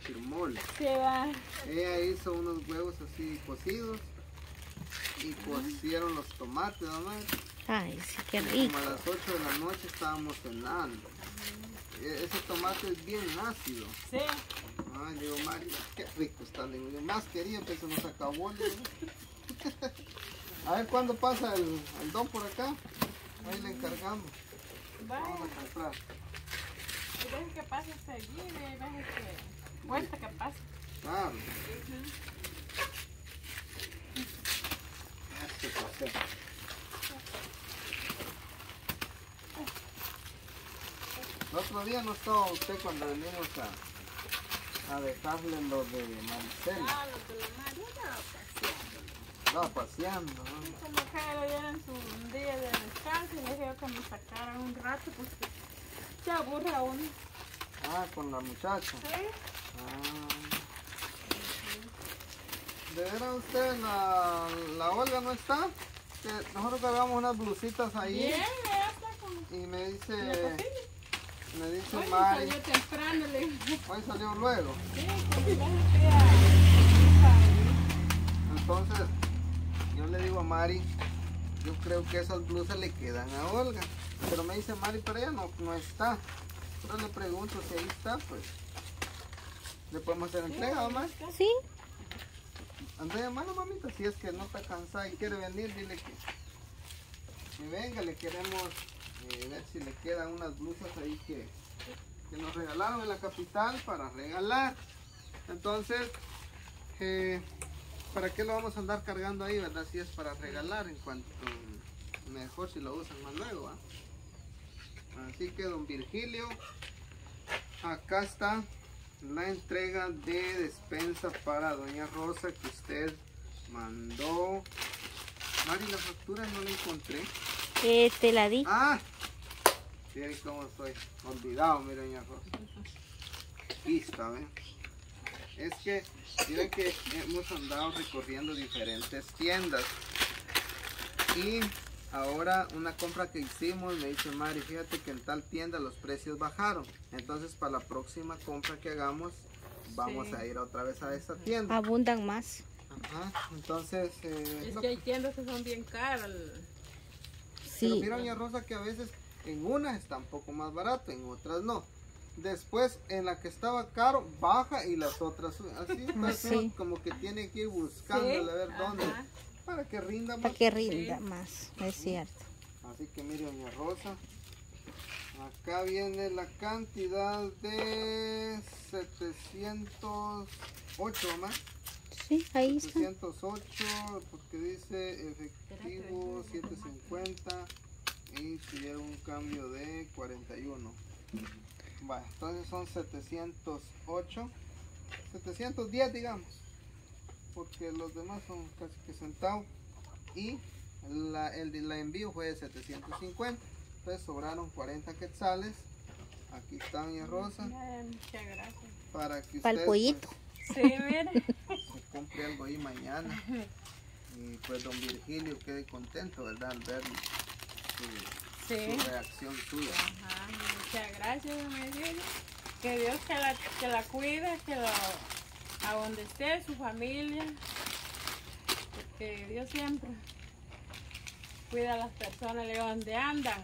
decir mole. Sí, va. Ella hizo unos huevos así cocidos y cocieron los tomates, mamá. Ay, sí, qué Y rico. como a las 8 de la noche estábamos cenando. Ese tomate es bien ácido. Sí. Ay, digo, Mari, qué rico está. Digo, yo más quería, pero se nos acabó. Digo. A ver cuándo pasa el don por acá. Ahí le encargamos. Vaya. Vamos a comprar. Y deje que pase seguido y deje que cuesta que pase. Claro. Este paseo. El otro día no estaba usted cuando venimos a dejarle lo de Maricela. Ah, lo que la María estaba paseando. Estaba paseando, ¿no? Y como que lo dieron su día de descanso y le dije que me sacaran un rato porque se aburre uno. Ah, con la muchacha. Sí. Ah. ¿De veras usted, la Olga no está? Que nosotros cargamos unas blusitas ahí. Bien, ya está como... Y me ¿En la dice cocina? Hoy Mari. salió temprano, le dije. Hoy salió luego. Sí, como ya Entonces, yo le digo a Mari, yo creo que esas blusas le quedan a Olga. Pero me dice Mari, pero ella no está. Pero le pregunto si ahí está, pues. ¿Le podemos hacer entrega, mamá? Sí, Anda llamando, mamita, si es que no está cansada y quiere venir, dile que venga, le queremos ver si le quedan unas blusas ahí que nos regalaron en la capital para regalar. Entonces, ¿para qué lo vamos a andar cargando ahí, verdad? Si es para regalar, en cuanto mejor si lo usan más luego, ¿va? Así que don Virgilio, acá está la entrega de despensa para doña Rosa que usted mandó. Mari, la factura no la encontré. te la di. Ah, miren cómo estoy olvidado, mi doña Rosa. Aquí está, ¿ven? Es que miren que hemos andado recorriendo diferentes tiendas y ahora una compra que hicimos me dice Mari, fíjate que en tal tienda los precios bajaron, entonces para la próxima compra que hagamos vamos Sí. a ir otra vez a esta tienda. Abundan más. Ajá, entonces Es que hay tiendas que son bien caras. pero Sí. mira doña Rosa que a veces en unas está un poco más barato, en otras no. Después en la que estaba caro baja y las otras suben. Así entonces Sí. como que tiene que ir buscándole a ver dónde Ajá. para que rinda más. Para que rinda más, es cierto. Así que mire doña Rosa, acá viene la cantidad de 708 más. Sí, ahí está. 708 porque dice efectivo 750 y tuvieron un cambio de 41. Vale, entonces son 708, 710 digamos, porque los demás son casi que centavos y el envío fue de 750, entonces sobraron 40 quetzales. Aquí está doña Rosa Muchas gracias. para que Para usted el pollito. Sí, mire. se compre algo ahí mañana y pues don Virgilio quede contento, ¿verdad? Al ver su Sí. reacción suya. Ajá, muchas gracias, don Virgilio. Que Dios que la cuide, que lo, a donde esté, su familia. Porque Dios siempre cuida a las personas de donde andan.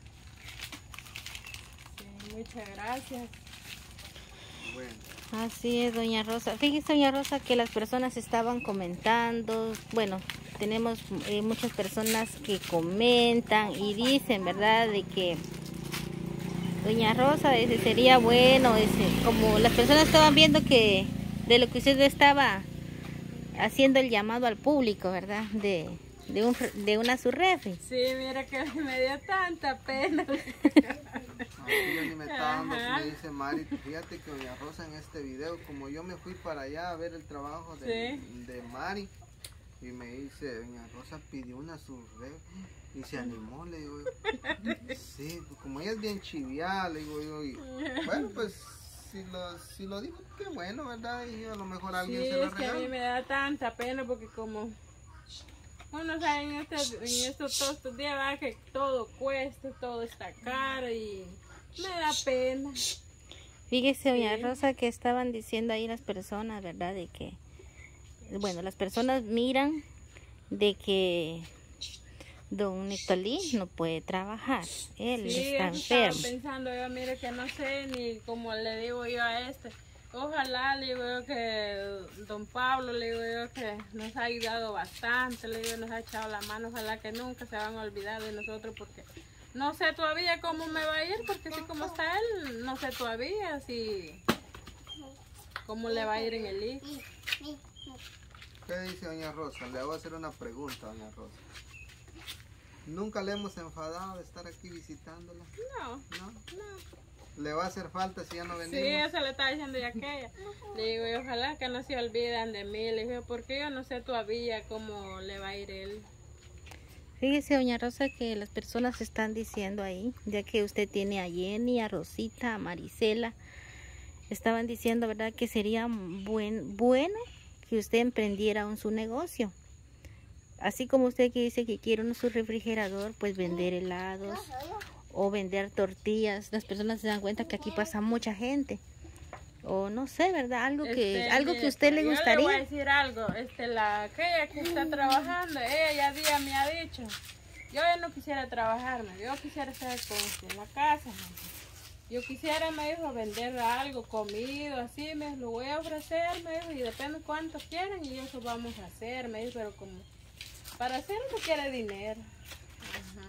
Sí, muchas gracias. Bueno, Así es, doña Rosa. Fíjese, doña Rosa, que las personas estaban comentando. Bueno, tenemos muchas personas que comentan y dicen, ¿verdad? De que doña Rosa, dice, sería bueno, dice, como las personas estaban viendo que de lo que usted estaba haciendo el llamado al público, ¿verdad? De una surrefi. Sí, mira que me dio tanta pena. aquí yo ni me estaba dando, Ajá. me dice Mari, fíjate que doña Rosa en este video, como yo me fui para allá a ver el trabajo de Mari, y me dice, doña Rosa pidió una surre y se animó, le digo yo. Sí, pues como ella es bien chiviada, le digo yo, y bueno, pues si lo digo, qué bueno, ¿verdad? Y a lo mejor alguien Sí, se lo es que a mí regala. me da tanta pena porque como uno sabe en todos estos días va que todo cuesta, todo está caro y me da pena. Fíjese, doña Sí. Rosa, que estaban diciendo ahí las personas, ¿verdad? De que, bueno, las personas miran de que don Nictolín no puede trabajar. Él Sí, está eso estaba enfermo. pensando yo, mire que no sé ni como le digo yo a este. Ojalá, le digo yo, que don Pablo, le digo yo, que nos ha ayudado bastante, le digo, nos ha echado la mano, ojalá que nunca se van a olvidar de nosotros, porque no sé todavía cómo me va a ir, porque así como está él, no sé todavía si cómo le va a ir en el hijo. ¿Qué dice doña Rosa? Le voy a hacer una pregunta, doña Rosa. ¿Nunca le hemos enfadado de estar aquí visitándola? No, ¿No? no. ¿Le va a hacer falta si ya no venimos? Sí, eso le estaba diciendo ya aquella. Le digo, y ojalá que no se olviden de mí. Le digo, porque yo no sé todavía cómo le va a ir él. Fíjese, doña Rosa, que las personas están diciendo ahí, ya que usted tiene a Jenny, a Rosita, a Marisela, estaban diciendo, ¿verdad?, que sería bueno que usted emprendiera su negocio. Así como usted que dice que quiere su refrigerador, pues vender helados o vender tortillas. Las personas se dan cuenta que aquí pasa mucha gente. O no sé, ¿verdad? Algo que a usted le gustaría. Yo le voy a decir algo. Aquella que está trabajando, ella ya día me ha dicho, yo ya no quisiera trabajar, yo quisiera estar con usted en la casa. Yo quisiera, me dijo, vender algo, comido, así, me lo voy a ofrecer, me dijo, y depende cuánto quieren y eso vamos a hacer, me dijo, pero como para hacer no quiere dinero. Ajá.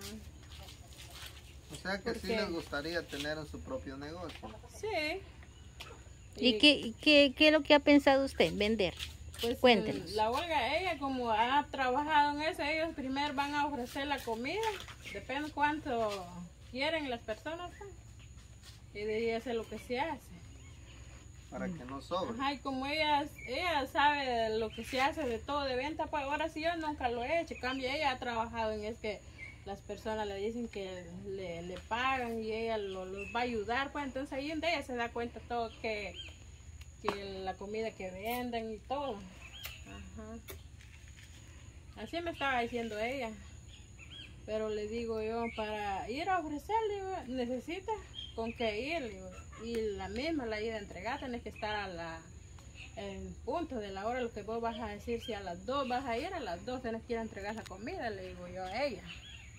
O sea que sí les gustaría tener su propio negocio. Sí. ¿Y qué es lo que ha pensado usted? Vender. Pues Cuéntenos. la Olga, ella como ha trabajado en eso, ellos primero van a ofrecer la comida, depende cuánto quieren las personas, pues. Y de ahí eso es lo que se hace. Para que no sobre. Ajá, y como ella sabe lo que se hace de todo de venta, pues ahora sí yo nunca lo he hecho. En cambio, ella ha trabajado en es que las personas le dicen que le pagan y ella los va a ayudar, pues entonces ahí en ella se da cuenta todo que la comida que venden y todo. Ajá. Así me estaba diciendo ella. Pero le digo yo, para ir a ofrecerle, necesita con qué ir, digo. Y la misma la ida a entregar, tenés que estar en punto de la hora, lo que vos vas a decir, si a las 2 vas a ir, a las 2 tenés que ir a entregar la comida, le digo yo a ella.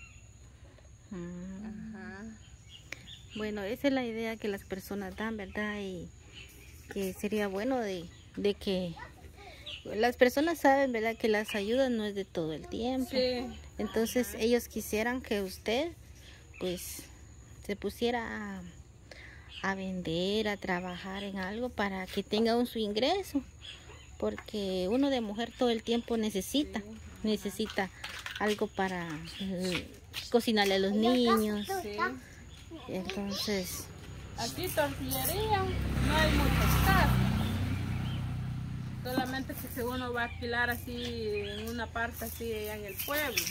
Ajá. Bueno, esa es la idea que las personas dan, ¿verdad? Y que sería bueno de que las personas saben, ¿verdad?, que las ayudas no es de todo el tiempo. Sí. Entonces ellos quisieran que usted pues se pusiera a vender, a trabajar en algo para que tenga su ingreso, porque uno de mujer todo el tiempo necesita algo para cocinarle a los niños. Sí. Entonces, Aquí tortillería no hay muchas casas. Solamente que si uno va a alquilar así en una parte así allá en el pueblo.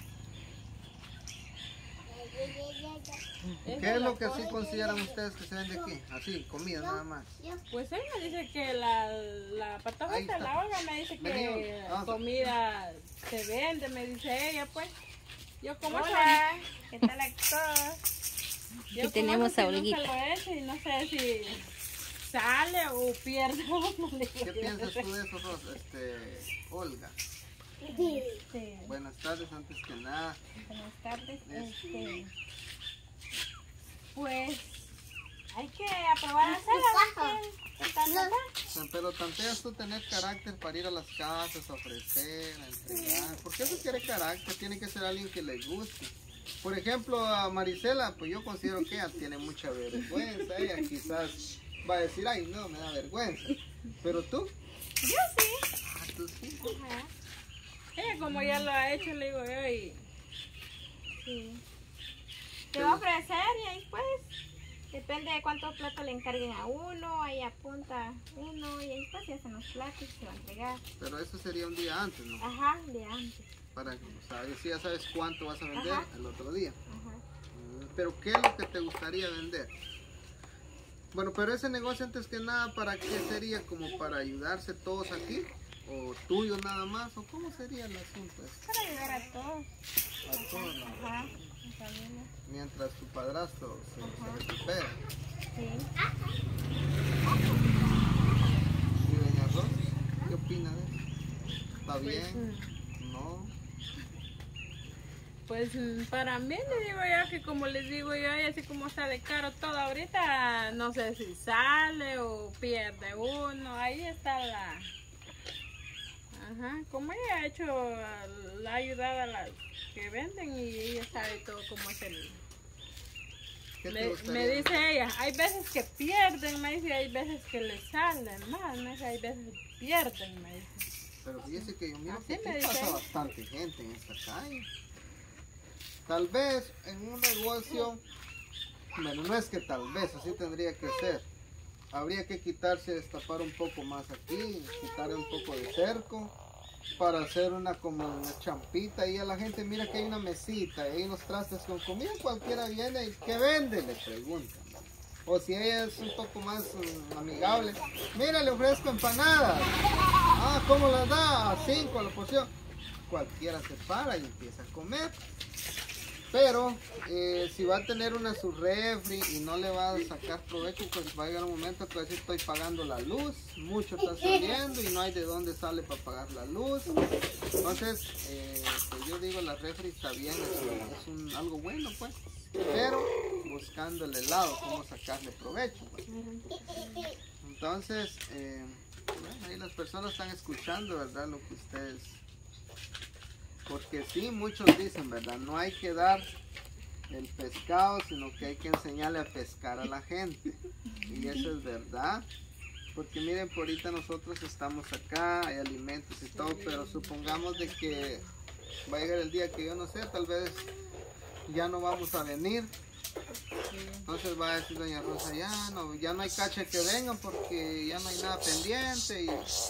¿Qué es lo que sí consideran ustedes que se vende aquí? Así, comida nada más. Pues ella me dice que la Ahí patojita, está. la Olga me dice que Vamos. comida se vende, me dice ella, pues. Yo como Hola, ¿qué tal a todos? yo Aquí tenemos a nunca Olguita. lo he hecho y no sé si sale o pierde. ¿Qué piensas tú de eso, Rosa? Olga? Sí. Buenas tardes, antes que nada. Buenas tardes. Es- Pues hay que aprobar a hacer ¿qué tal nos va? Pero tanteas tú tener carácter para ir a las casas, a ofrecer, a entregar. Porque eso quiere carácter, tiene que ser alguien que le guste. Por ejemplo, a Marisela, pues yo considero que ella tiene mucha vergüenza. Ella quizás va a decir, ay, no, me da vergüenza. Pero tú, Yo sí. tú sí. Ajá. Ella como ya lo ha hecho, le digo yo, y Sí. Te va a ofrecer y ahí pues depende de cuántos platos le encarguen a uno, ahí apunta uno y ahí pues se hacen los platos y se va a entregar. Pero eso sería un día antes, ¿no? Ajá, de antes. Para que, o sea, si ya sabes cuánto vas a vender Ajá. el otro día. Ajá. Pero ¿qué es lo que te gustaría vender? Bueno, pero ese negocio antes que nada, ¿para qué sería? ¿Como para ayudarse todos aquí? ¿O tuyo nada más? ¿O cómo sería el asunto? Para ayudar a todos. A todos, ¿no? Ajá. mientras tu padrastro se recupera. Sí. ¿Y doña Rosa qué opina de eso? ¿Está bien? ¿No? Pues para mí le digo yo que como les digo yo, y así como está de caro todo ahorita, no sé si sale o pierde uno, ahí está la... Ajá, como ella ha hecho, la ha ayudado a las que venden y ella sabe todo cómo es el... ¿Qué te Me gustaría? dice ella, hay veces que pierden, me dice, y hay veces que les salen más, me dice, hay veces que pierden, me dice. Pero fíjese que yo miro Así que aquí me dice pasa ella. bastante gente en esta calle. Tal vez en un negocio, bueno, no es que tal vez, así tendría que ser. Habría que quitarse, destapar un poco más aquí, quitar un poco de cerco para hacer una como una champita y a la gente mira que hay una mesita y hay unos trastes con comida, cualquiera viene y ¿qué vende? Le preguntan. O si ella es un poco más amigable, mira, le ofrezco empanadas. Ah, ¿cómo las da? A 5 la porción. Cualquiera se para y empieza a comer. Pero si va a tener una su refri y no le va a sacar provecho, pues va a llegar un momento que así estoy pagando la luz, mucho está saliendo y no hay de dónde sale para pagar la luz. Entonces, pues yo digo, la refri está bien, es algo bueno pues, pero buscando el lado, cómo sacarle provecho. Pues. Entonces, bueno, ahí las personas están escuchando, ¿verdad? Lo que ustedes... Porque sí, muchos dicen, ¿verdad? No hay que dar el pescado, sino que hay que enseñarle a pescar a la gente. Y eso es verdad. Porque miren, por ahorita nosotros estamos acá, hay alimentos y todo, pero supongamos de que va a llegar el día que yo no sé, tal vez ya no vamos a venir. Entonces va a decir doña Rosa, ya no hay cacha que vengan porque ya no hay nada pendiente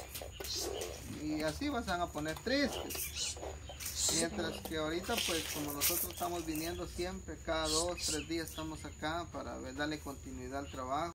y así van a poner tristes. Mientras que ahorita pues como nosotros estamos viniendo siempre, cada 2, 3 días estamos acá para darle continuidad al trabajo.